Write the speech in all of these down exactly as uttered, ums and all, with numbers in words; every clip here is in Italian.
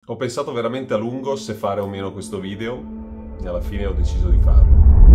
Ho pensato veramente a lungo se fare o meno questo video e alla fine ho deciso di farlo.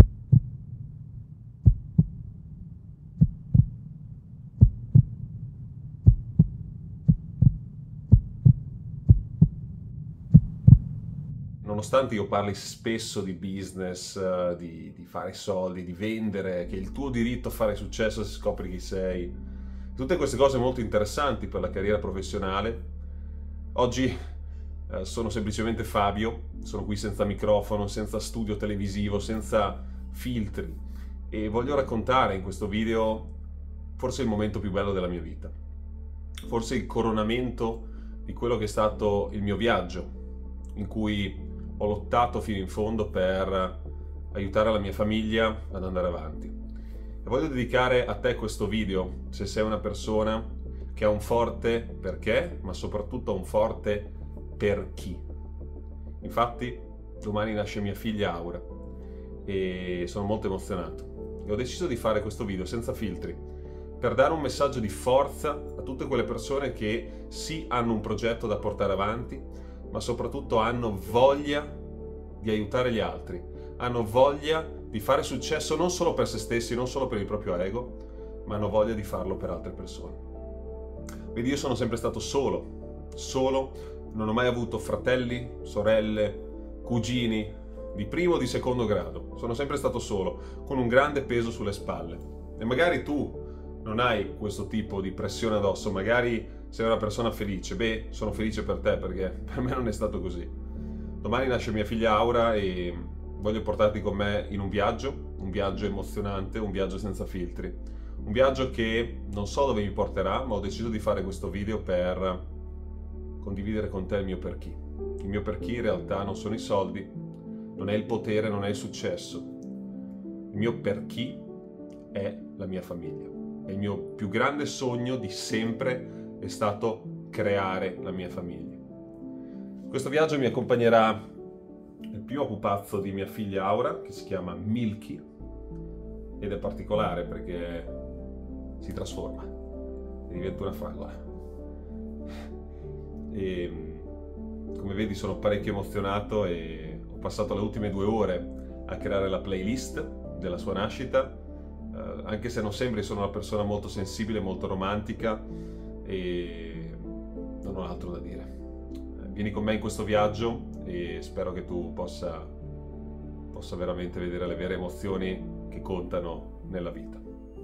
Nonostante io parli spesso di business, di, di fare soldi, di vendere, che è il tuo diritto a fare successo se scopri chi sei, tutte queste cose molto interessanti per la carriera professionale, oggi eh, sono semplicemente Fabio, sono qui senza microfono, senza studio televisivo, senza filtri e voglio raccontare in questo video forse il momento più bello della mia vita, forse il coronamento di quello che è stato il mio viaggio, in cui ho lottato fino in fondo per aiutare la mia famiglia ad andare avanti. E voglio dedicare a te questo video se sei una persona che ha un forte perché, ma soprattutto ha un forte per chi. Infatti, domani nasce mia figlia Aura e sono molto emozionato. E ho deciso di fare questo video senza filtri, per dare un messaggio di forza a tutte quelle persone che sì hanno un progetto da portare avanti, ma soprattutto hanno voglia di aiutare gli altri, hanno voglia di fare successo non solo per se stessi, non solo per il proprio ego, ma hanno voglia di farlo per altre persone. Vedi, io sono sempre stato solo, solo, non ho mai avuto fratelli, sorelle, cugini, di primo o di secondo grado, sono sempre stato solo, con un grande peso sulle spalle. E magari tu non hai questo tipo di pressione addosso, magari sei una persona felice. Beh, sono felice per te perché per me non è stato così. Domani nasce mia figlia Aura e voglio portarti con me in un viaggio, un viaggio emozionante, un viaggio senza filtri. Un viaggio che non so dove mi porterà, ma ho deciso di fare questo video per condividere con te il mio per chi. Il mio per chi in realtà non sono i soldi, non è il potere, non è il successo. Il mio per chi è la mia famiglia. È il mio più grande sogno di sempre è stato creare la mia famiglia. Questo viaggio mi accompagnerà il primo pupazzo di mia figlia Aura, che si chiama Milky, ed è particolare perché si trasforma e diventa una fragola. E come vedi sono parecchio emozionato e ho passato le ultime due ore a creare la playlist della sua nascita, eh, anche se non sembri, sono una persona molto sensibile, molto romantica e non ho altro da dire. Vieni con me in questo viaggio e spero che tu possa, possa veramente vedere le vere emozioni che contano nella vita.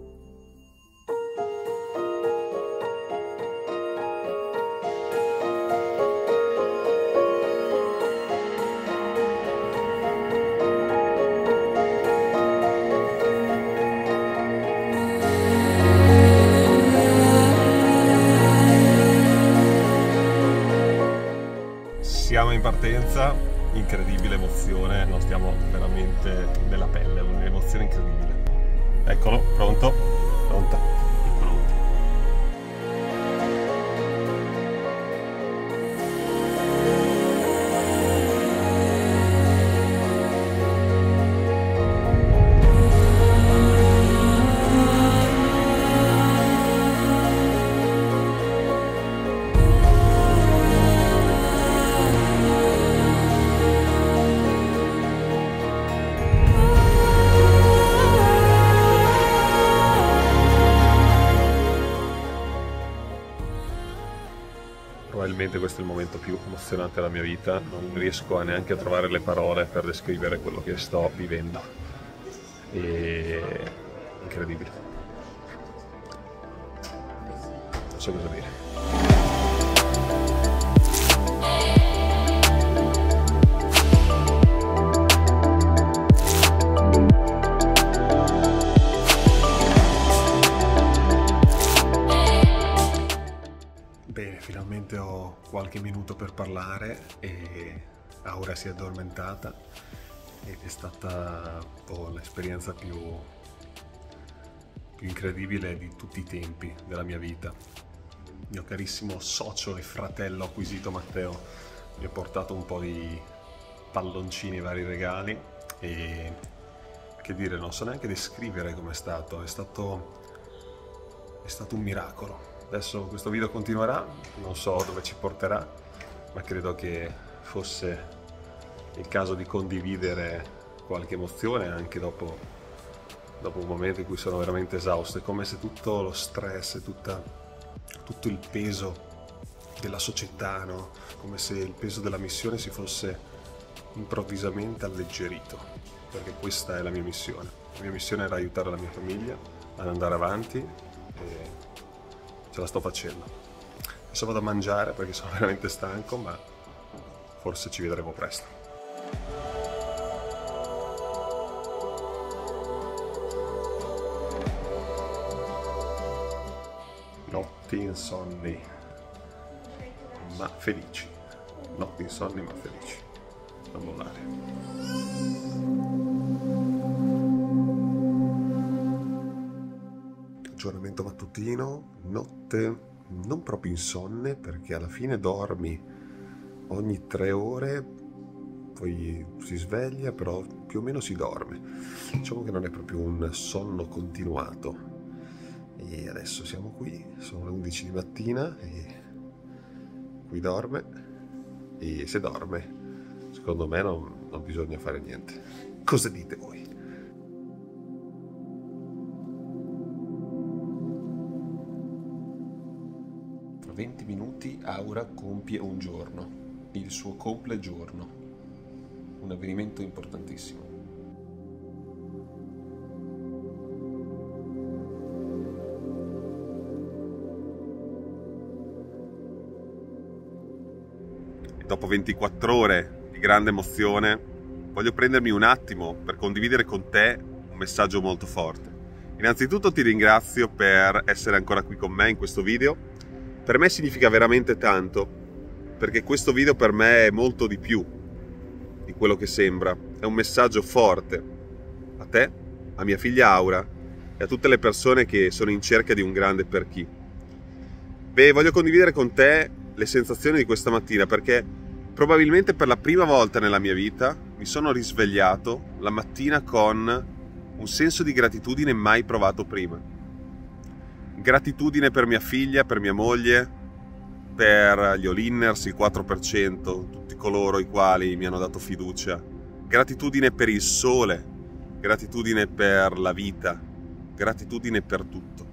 Siamo in partenza, incredibile emozione, non stiamo veramente nella pelle, è un'emozione incredibile. Eccolo, pronto? Pronta? Pronto. Probabilmente questo è il momento più emozionante della mia vita, non riesco a neanche a trovare le parole per descrivere quello che sto vivendo. E... incredibile. Non so cosa dire. Bene, finalmente ho qualche minuto per parlare e Aura si è addormentata ed è stata oh, l'esperienza più, più incredibile di tutti i tempi della mia vita. Il mio carissimo socio e fratello acquisito Matteo mi ha portato un po' di palloncini, vari regali e che dire, non so neanche descrivere com'è stato, è stato, è stato un miracolo. Adesso questo video continuerà, non so dove ci porterà, ma credo che fosse il caso di condividere qualche emozione anche dopo, dopo un momento in cui sono veramente esausto. È come se tutto lo stress, tutta, tutto il peso della società, no? Come se il peso della missione si fosse improvvisamente alleggerito, perché questa è la mia missione. La mia missione era aiutare la mia famiglia ad andare avanti e ce la sto facendo. Adesso vado a mangiare perché sono veramente stanco, ma forse ci vedremo presto. Notti insonni, ma felici. Notti insonni, ma felici. Non mollare. Aggiornamento mattutino, notte non proprio insonne, perché alla fine dormi ogni tre ore, poi si sveglia, però più o meno si dorme. Diciamo che non è proprio un sonno continuato. E adesso siamo qui, sono le undici di mattina e qui dorme, e se dorme, secondo me non, non bisogna fare niente. Cosa dite voi? Tra venti minuti Aura compie un giorno, il suo complegiorno, un avvenimento importantissimo. E dopo ventiquattro ore di grande emozione, voglio prendermi un attimo per condividere con te un messaggio molto forte. Innanzitutto ti ringrazio per essere ancora qui con me in questo video. Per me significa veramente tanto, perché questo video per me è molto di più di quello che sembra. È un messaggio forte a te, a mia figlia Aura e a tutte le persone che sono in cerca di un grande per chi. Beh, voglio condividere con te le sensazioni di questa mattina, perché probabilmente per la prima volta nella mia vita mi sono risvegliato la mattina con un senso di gratitudine mai provato prima. Gratitudine per mia figlia, per mia moglie, per gli all-inners, il quattro per cento, tutti coloro i quali mi hanno dato fiducia. Gratitudine per il sole, gratitudine per la vita, gratitudine per tutto.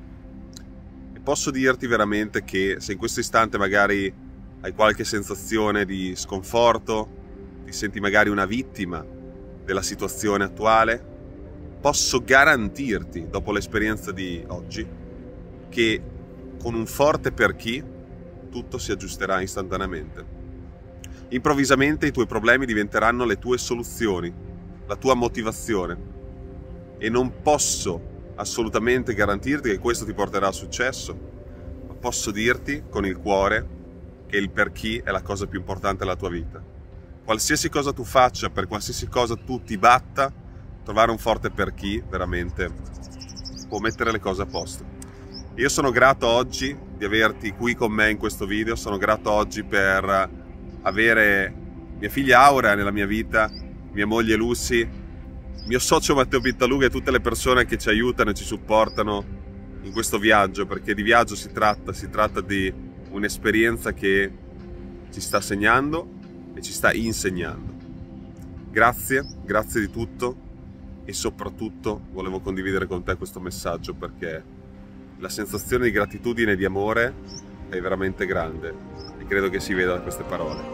E posso dirti veramente che se in questo istante magari hai qualche sensazione di sconforto, ti senti magari una vittima della situazione attuale, posso garantirti, dopo l'esperienza di oggi, che con un forte per chi tutto si aggiusterà istantaneamente. Improvvisamente i tuoi problemi diventeranno le tue soluzioni, la tua motivazione, e non posso assolutamente garantirti che questo ti porterà a successo, ma posso dirti con il cuore che il per chi è la cosa più importante della tua vita. Qualsiasi cosa tu faccia, per qualsiasi cosa tu ti batta, trovare un forte per chi veramente può mettere le cose a posto. Io sono grato oggi di averti qui con me in questo video, sono grato oggi per avere mia figlia Aura nella mia vita, mia moglie Lucy, mio socio Matteo Pittaluga e tutte le persone che ci aiutano e ci supportano in questo viaggio, perché di viaggio si tratta, si tratta di un'esperienza che ci sta segnando e ci sta insegnando. Grazie, grazie di tutto e soprattutto volevo condividere con te questo messaggio perché la sensazione di gratitudine e di amore è veramente grande e credo che si veda da queste parole.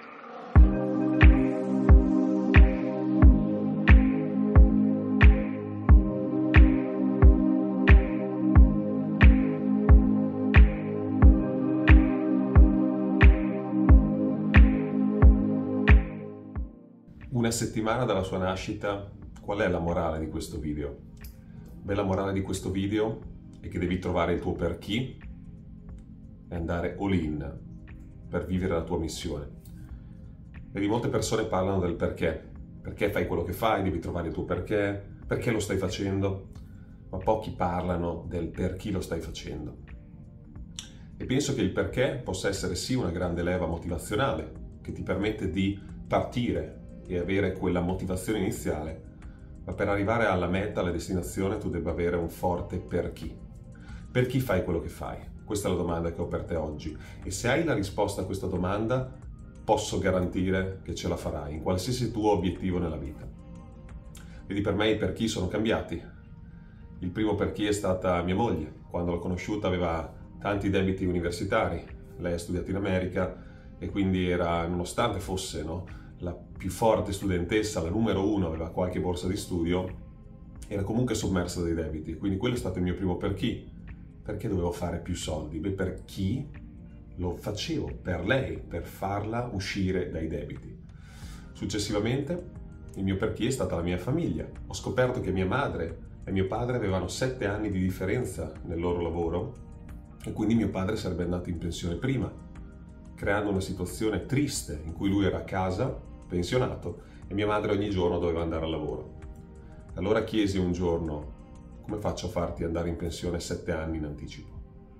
Una settimana dalla sua nascita, qual è la morale di questo video? Beh, la morale di questo video è che devi trovare il tuo per chi e andare all in per vivere la tua missione. Vedi, molte persone parlano del perché. Perché fai quello che fai, devi trovare il tuo perché, perché lo stai facendo, ma pochi parlano del per chi lo stai facendo. E penso che il perché possa essere sì una grande leva motivazionale che ti permette di partire e avere quella motivazione iniziale, ma per arrivare alla meta, alla destinazione, tu debba avere un forte per chi. Per chi fai quello che fai? Questa è la domanda che ho per te oggi. E se hai la risposta a questa domanda, posso garantire che ce la farai in qualsiasi tuo obiettivo nella vita. Vedi, per me i perché sono cambiati. Il primo perché è stata mia moglie. Quando l'ho conosciuta aveva tanti debiti universitari. Lei ha studiato in America e quindi era, nonostante fosse, no, la più forte studentessa, la numero uno, aveva qualche borsa di studio, era comunque sommersa dai debiti. Quindi quello è stato il mio primo perché. Perché dovevo fare più soldi? Beh, per chi lo facevo? Per lei, per farla uscire dai debiti. Successivamente, il mio perché è stata la mia famiglia. Ho scoperto che mia madre e mio padre avevano sette anni di differenza nel loro lavoro e quindi mio padre sarebbe andato in pensione prima, creando una situazione triste in cui lui era a casa, pensionato, e mia madre ogni giorno doveva andare al lavoro. Allora chiesi un giorno: come faccio a farti andare in pensione sette anni in anticipo?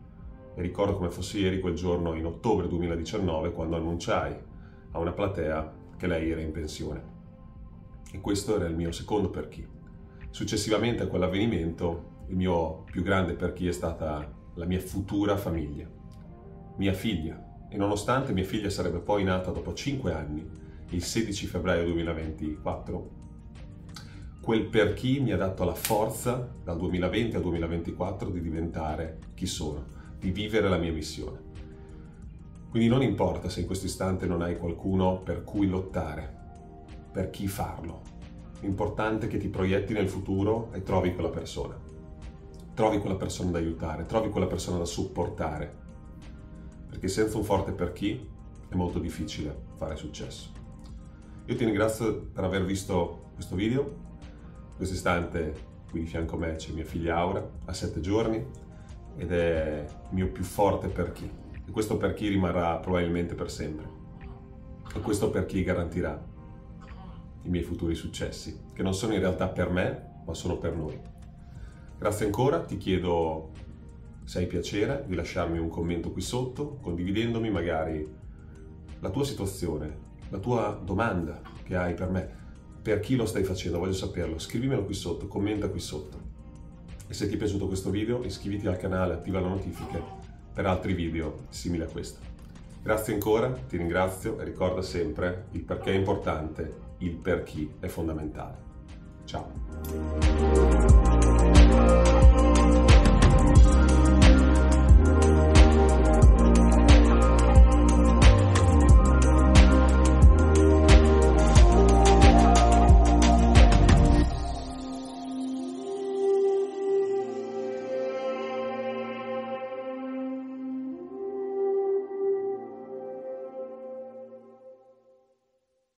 E ricordo come fosse ieri quel giorno in ottobre duemiladiciannove, quando annunciai a una platea che lei era in pensione. E questo era il mio secondo perché. Successivamente a quell'avvenimento, il mio più grande perché è stata la mia futura famiglia, mia figlia. E nonostante mia figlia sarebbe poi nata dopo cinque anni, il sedici febbraio duemilaventiquattro, quel perché mi ha dato la forza dal duemilaventi al duemilaventiquattro di diventare chi sono, di vivere la mia missione. Quindi non importa se in questo istante non hai qualcuno per cui lottare, per chi farlo. L'importante è che ti proietti nel futuro e trovi quella persona. Trovi quella persona da aiutare, trovi quella persona da supportare. Perché senza un forte perché è molto difficile fare successo. Io ti ringrazio per aver visto questo video. In questo istante qui di fianco a me c'è mia figlia Aura, ha sette giorni, ed è il mio più forte perché. E questo perché rimarrà probabilmente per sempre. E questo perché garantirà i miei futuri successi, che non sono in realtà per me, ma sono per noi. Grazie ancora, ti chiedo, se hai piacere, di lasciarmi un commento qui sotto, condividendomi magari la tua situazione, la tua domanda che hai per me. Per chi lo stai facendo? Voglio saperlo. Scrivimelo qui sotto, commenta qui sotto. E se ti è piaciuto questo video, iscriviti al canale, attiva le notifiche per altri video simili a questo. Grazie ancora, ti ringrazio e ricorda sempre: il perché è importante, il per chi è fondamentale. Ciao!